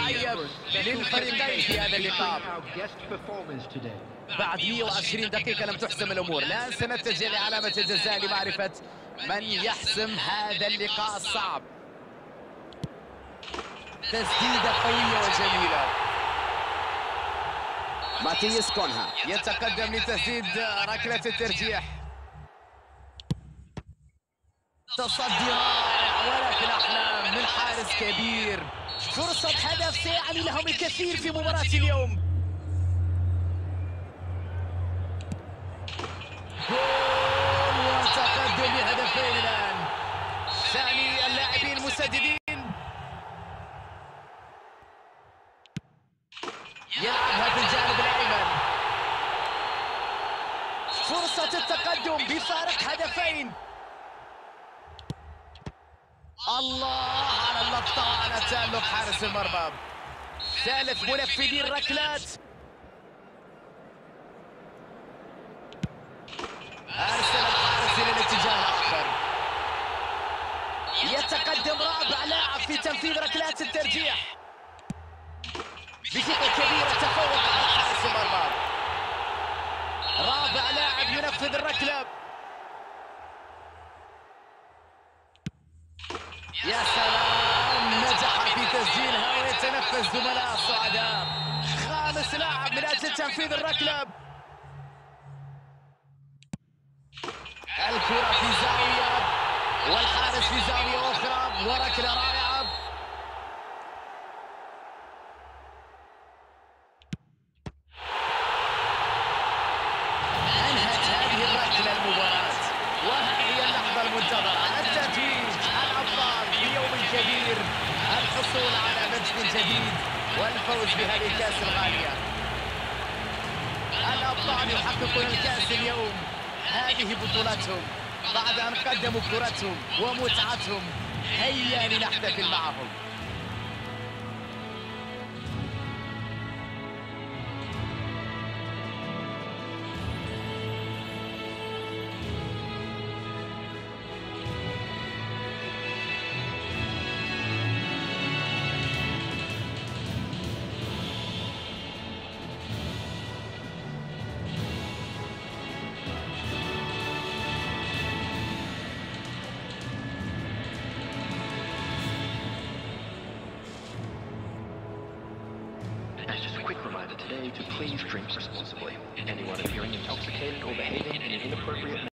متعيب للفريقين في هذا اللقاء. بعد 120 دقيقة لم تحسم الأمور، الآن سنتجه لعلامة الجزاء لمعرفة من يحسم هذا اللقاء الصعب. تسديدة قوية وجميلة. ماتياس كونها يتقدم لتسديد ركلة الترجيح. تصدي رائع ولكن أحلام من حارس كبير. فرصة هدف سيعني لهم الكثير في مباراة اليوم. جول وتقدم بهدفين الآن. ثاني اللاعبين المسددين يلعبها في الجانب الأيمن. فرصة التقدم بفارق هدفين. الله على اللقطة على تألق حارس المرمى. ثالث منفذي الركلات. أرسل الحارس إلى الاتجاه الآخر. يتقدم رابع لاعب في تنفيذ ركلات الترجيح. بثقة كبيرة تفوق على حارس المرمى. رابع لاعب ينفذ الركلة. يا سلام، نجح في تسجيلها ويتنفس زملاء الصعداء. خامس لاعب من أجل تنفيذ الركلة. الكرة في زاوية والحارس في زاوية أخرى وركلة رائعة. أنهت هذه الركلة المباراة، وهذه اللحظة المنتظرة، التتويج الأبطال في يوم كبير، الحصول على مجد جديد والفوز بهذه الكأس الغالية. الأبطال يحققون الكأس اليوم. هذه بطولتهم بعد أن قدموا كرتهم ومتعتهم. هيا لنحتفل معهم. Today to please drink responsibly. Anyone appearing intoxicated or behaving in an inappropriate manner